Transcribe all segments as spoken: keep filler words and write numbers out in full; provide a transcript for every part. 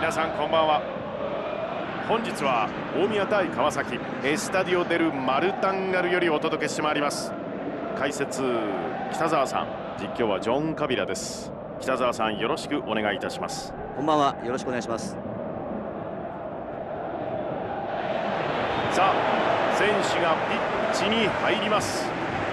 皆さんこんばんは。本日は大宮対川崎エスタディオ・デル・マルタンガルよりお届けしてまいります。解説北澤さん、実況はジョン・カビラです。北澤さん、よろしくお願いいたします。 こんばんは、よろしくお願いします。 さあ、選手がピッチに入ります。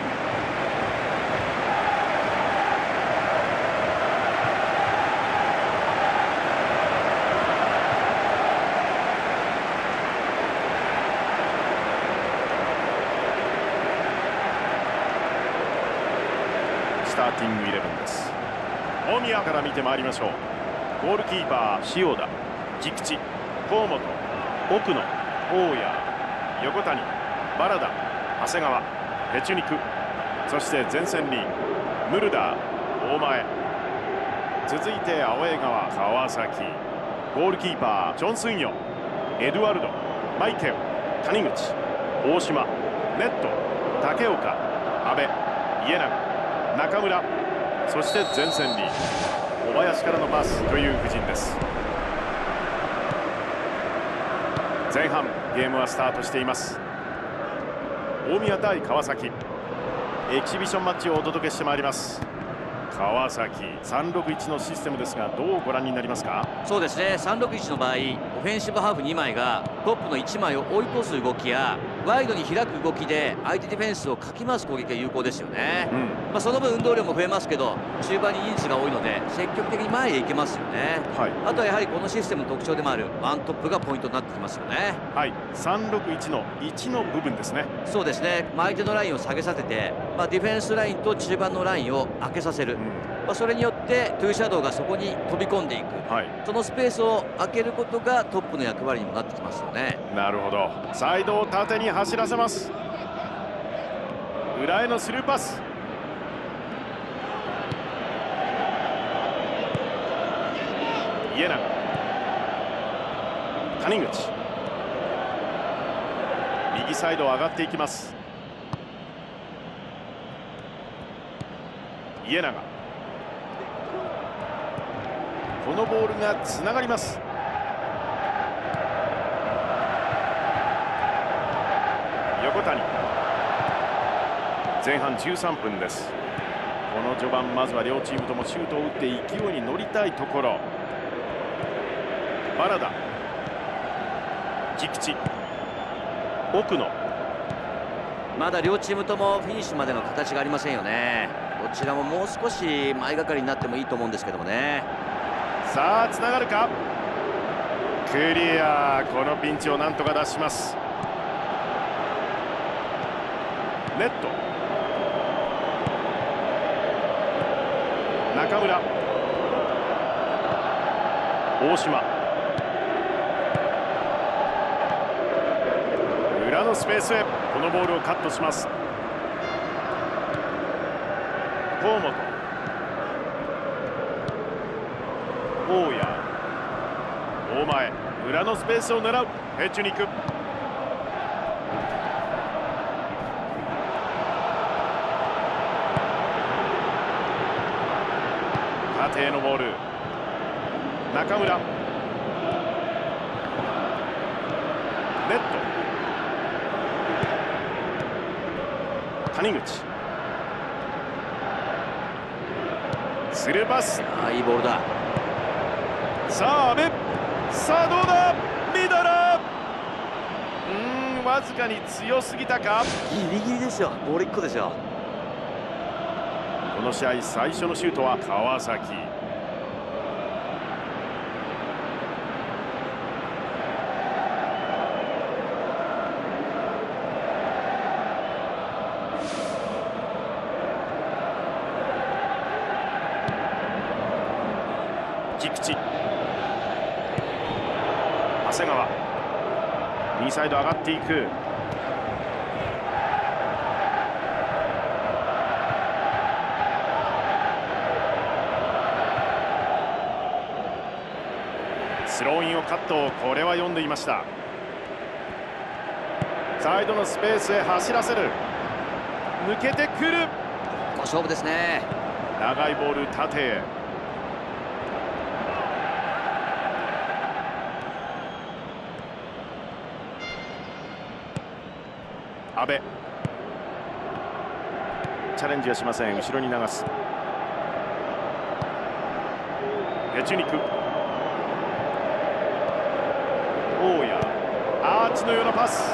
スターティングイレブンです。大宮から見てまいりましょう。ゴールキーパー塩田、菊池、河本、奥野、大谷、横谷、バラダ、長谷川、ペチュニク、そして前線にムルダー、大前、続いて青江川、川崎、ゴールキーパーチョン・スンヨ、エドワルド、マイケル、谷口、大島、ネット、竹岡、阿部、家長、中村、そして前線に小林からのパスという布陣です。前半ゲームはスタートしています。大宮対川崎、エキシビションマッチをお届けしてまいります。川崎さんろくいちのシステムですが、どうご覧になりますか？ そうですね、さんろくいちの場合、オフェンシブハーフにまいがトップのいちまいを追い越す動きやワイドに開く動きで相手ディフェンスをかき回す攻撃が有効ですよね。うん、まあその分運動量も増えますけど、中盤に人数が多いので積極的に前へ行けますよね。はい、あとはやはりこのシステムの特徴でもあるワントップがポイントになってきますよね。 はい、さんろくいちのいちの部分ですね。 そうですね、相手のラインを下げさせて、まあ、ディフェンスラインと中盤のラインを開けさせる、うん、まあそれによってトゥーシャドウがそこに飛び込んでいく、はい、そのスペースを開けることがトップの役割にもなってきますよね。 なるほど。サイドを縦に走らせます。裏へのスルーパス、家長、谷口、右サイド上がっていきます。家長、このボールがつながります。横谷、前半じゅうさんぷんです。この序盤、まずは両チームともシュートを打って勢いに乗りたいところ。バラダ、菊池、奥野、 まだ両チームともフィニッシュまでの形がありませんよね。どちらももう少し前がかりになってもいいと思うんですけどもね。 さあつながるか。クリア。このピンチをなんとか出します。ネット、中村、大島、裏のスペースへこのボールをカットします。河本、大谷、大前、裏のスペースを狙うペチュニク、縦へのボール、中村、ネット、谷口、スルーパス、 ああいいボールだ。 さあ阿部、さあどうだ、ミドル、うーんわずかに強すぎたか。 ギリギリですよ、ボールいっこですよ。 この試合最初のシュートは川崎。菊池、長谷川、右サイド上がっていく。スローインをカット、これは読んでいました。サイドのスペースへ走らせる、抜けてくる。 勝負ですね。 長いボール縦へ。 阿部、チャレンジはしません。後ろに流す。エチュニク、大谷、アーチのようなパス。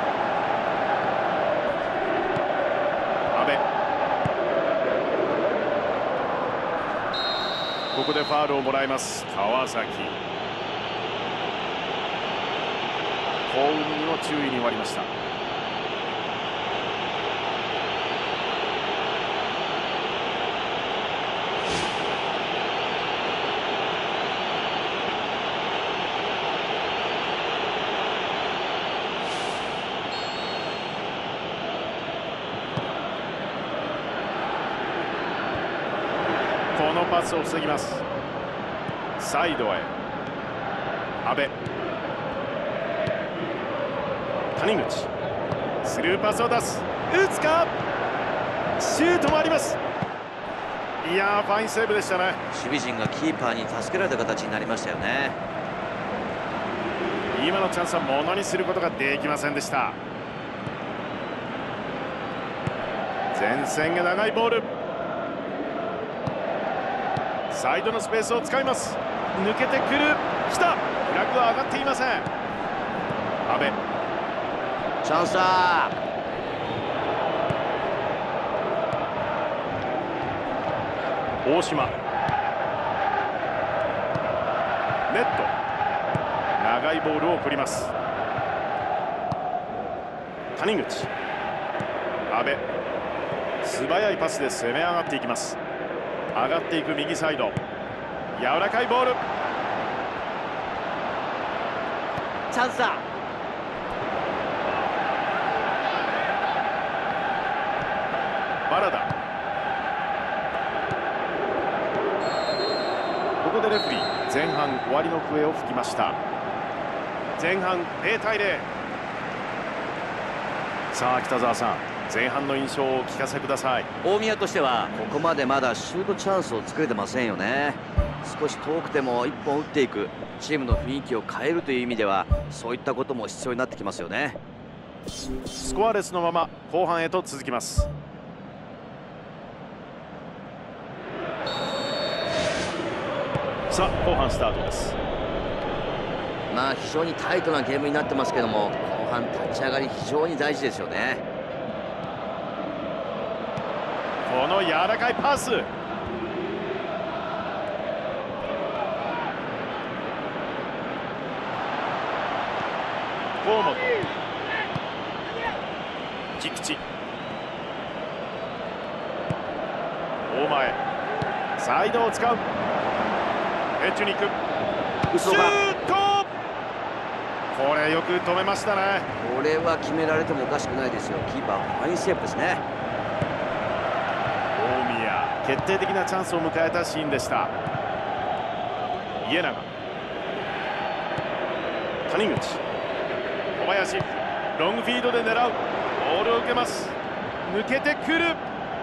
阿部、ここでファウルをもらいます。川崎、幸運にも注意に終わりました。このパスを防ぎます。サイドへ阿部、谷口、スルーパスを出す。打つか、シュートもあります。いやー、ファインセーブでしたね。 守備陣がキーパーに助けられた形になりましたよね。 今のチャンスはものにすることができませんでした。前線が長いボール、サイドのスペースを使います。抜けてくる、来た。フラグは上がっていません。阿部、 チャンスだ。 大島、ネット、長いボールを送ります。谷口、阿部、素早いパスで攻め上がっていきます。上がっていく右サイド、柔らかいボール、 チャンスだ。 バラダ、ここでレフェリー前半終わりの笛を吹きました。前半ゼロたいゼロ。さあ北澤さん、前半の印象をお聞かせください。 大宮としてはここまでまだシュートチャンスを作れてませんよね。少し遠くてもいっぽん打っていく、チームの雰囲気を変えるという意味ではそういったことも必要になってきますよね。 スコアレスのまま後半へと続きます。さあ後半スタートです。 まあ非常にタイトなゲームになってますけども、後半立ち上がり非常に大事ですよね。 この柔らかいパス、河本、菊池、大前、サイドを使う。エチュニク、シュート、これよく止めましたね。 これは決められてもおかしくないですよ。キーパーファインセーブですね。 大宮、決定的なチャンスを迎えたシーンでした。家長、谷口、小林、ロングフィードで狙う。ボールを受けます。抜けてくる。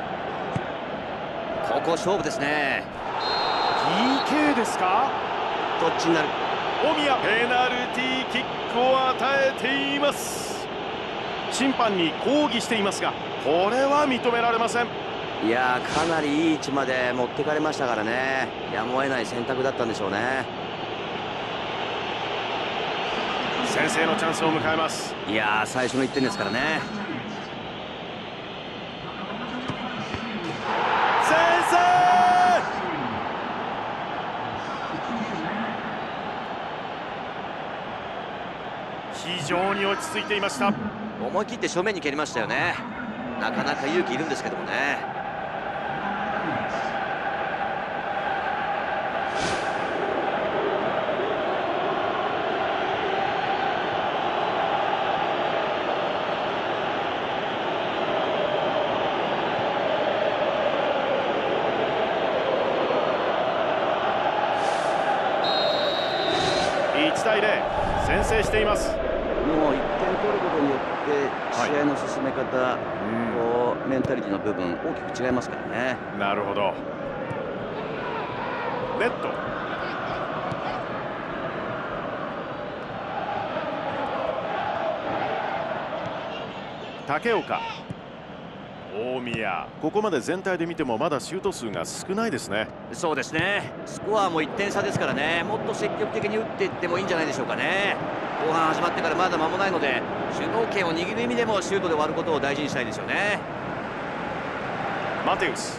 ここ勝負ですね。 ピーケー ですか。 どっちになる。 大宮、ペナルティーキックを与えています。審判に抗議していますが、これは認められません。 いやー、かなりいい位置まで持ってかれましたからね。やむを得ない選択だったんでしょうね。 先制のチャンスを迎えます。 いやー、最初のいってんですからね。 先制。非常に落ち着いていました。 思い切って正面に蹴りましたよね。なかなか勇気いるんですけどもね。 いちたいゼロ、先制しています。 もういってん取ることによって試合の進め方、はい、こうメンタリティの部分大きく違いますからね。 なるほど。ネット、 竹岡、大宮、ここまで全体で見てもまだシュート数が少ないですね。 そうですね、スコアもいってん差ですからね、もっと積極的に打っていってもいいんじゃないでしょうかね。後半始まってからまだ間もないので、主導権を握る意味でもシュートで終わることを大事にしたいですよね。 マテウス、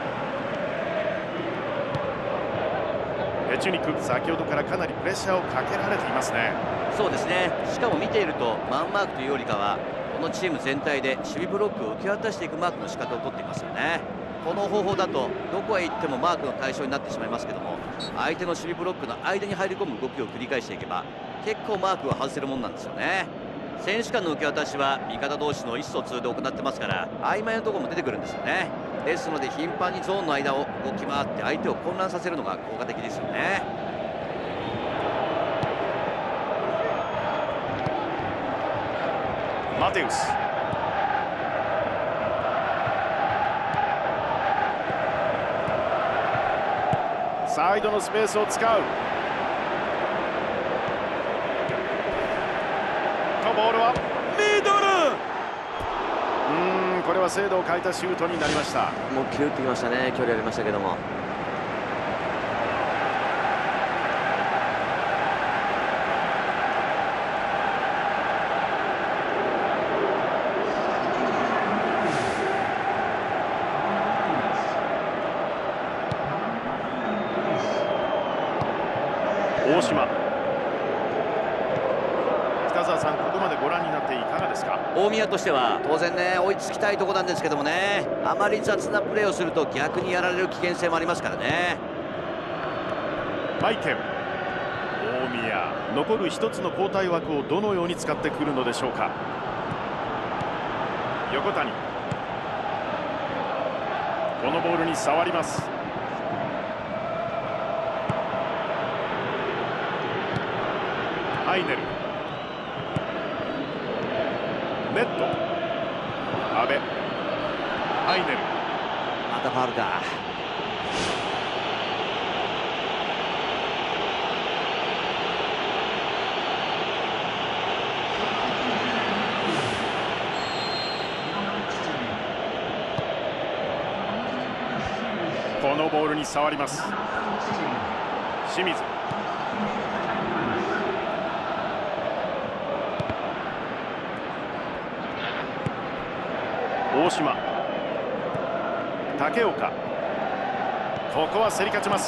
ペチュニク、先ほどからかなりプレッシャーをかけられていますね。 そうですね、しかも見ているとマンマークというよりかはこのチーム全体で守備ブロックを受け渡していくマークの仕方をとっていますよね。この方法だとどこへ行ってもマークの対象になってしまいますけども、相手の守備ブロックの間に入り込む動きを繰り返していけば結構マークを外せるもんなんですよね。選手間の受け渡しは味方同士の意思疎通で行ってますから、曖昧なところも出てくるんですよね。ですので頻繁にゾーンの間を動き回って相手を混乱させるのが効果的ですよね。 マテウス、サイドのスペースを使うと、ボールはミドル。うーん、これは精度を欠いたシュートになりました。 もうキュッときましたね、距離ありましたけども。 大島、北澤さん、ここまでご覧になっていかがですか。 大宮としては当然ね、追いつきたいところなんですけどもね、あまり雑なプレーをすると逆にやられる危険性もありますからね。 マイケル、大宮、残る一つの交代枠をどのように使ってくるのでしょうか。横谷、このボールに触ります。ハイネル、ネット、阿部、ハイネル、 またファウルだ。 このボールに触ります。清水、大島、竹岡、ここは競り勝ちます。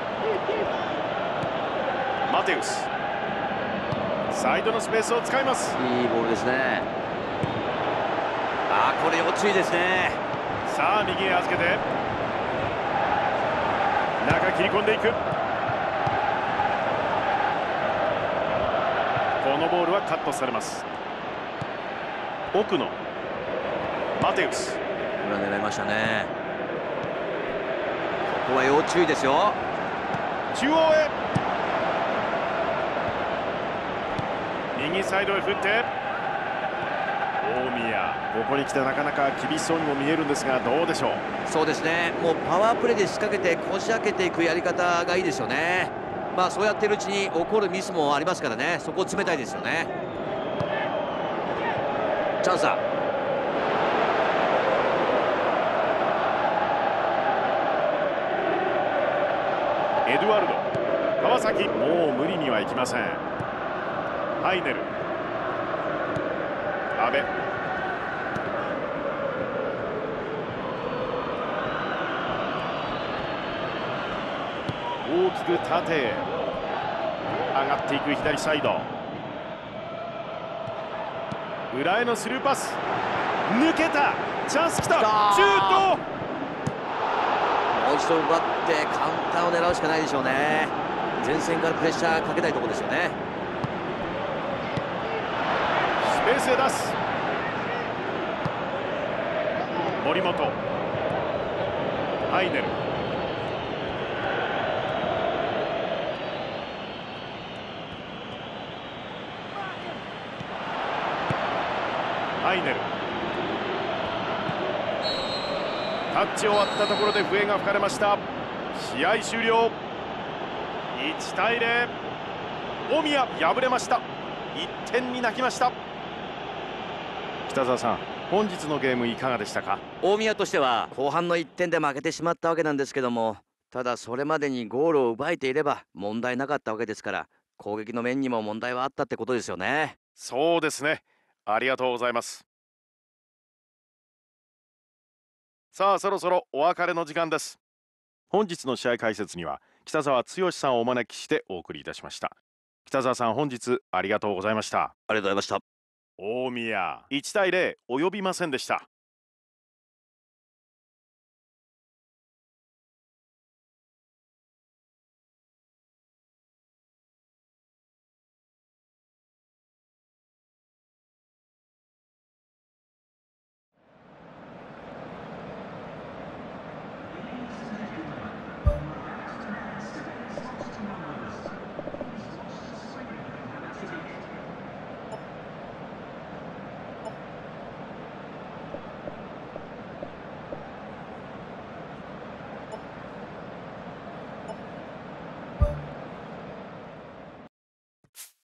マテウス、サイドのスペースを使います。 いいボールですね。あー、これ要注意ですね。 さあ右へ預けて中切り込んでいく。このボールはカットされます。奥のマテウス、 これは狙いましたね。ここは要注意ですよ。 中央へ、右サイドへ振って、大宮、ここに来てなかなか厳しそうにも見えるんですが、どうでしょう。 そうですね、もうパワープレーで仕掛けてこじ開けていくやり方がいいですよね。まあそうやっているうちに起こるミスもありますからね、そこを詰めたいですよね。チャンスだ。 エドワルド、川崎、もう無理にはいきません。ハイネル、阿部、大きく縦へ上がっていく左サイド、裏へのスルーパス、抜けた、チャンスきた、シュート。 もう一度奪ってカウンターを狙うしかないでしょうね。前線からプレッシャーかけたいところですよね。 スペースへ出す。森本、ハイネル、ハイネル、タッチ終わったところで笛が吹かれました。試合終了。いちたいゼロ、大宮敗れました。いってんに泣きました。 北澤さん、本日のゲームいかがでしたか？ 大宮としては後半のいってんで負けてしまったわけなんですけども、ただそれまでにゴールを奪えていれば問題なかったわけですから、攻撃の面にも問題はあったってことですよね。 そうですね。ありがとうございます。さあ、そろそろお別れの時間です。本日の試合解説には北澤剛さんをお招きしてお送りいたしました。北澤さん、本日ありがとうございました。 ありがとうございました。 大宮いちたいゼロ及びませんでした。